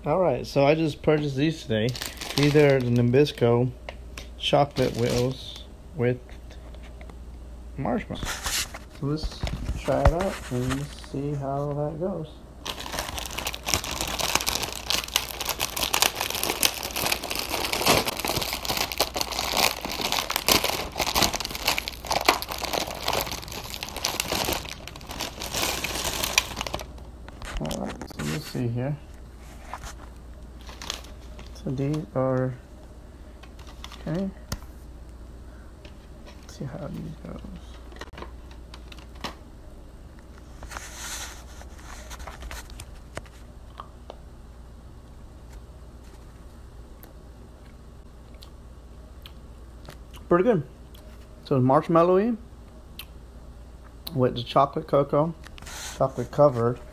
Alright, so I just purchased these today. These are the Nabisco chocolate wheels with marshmallows. So let's try it out and see how that goes. Alright, so let's see here. So these are, okay, let's see how these goes. Pretty good. So it's marshmallowy with the chocolate cocoa, chocolate covered.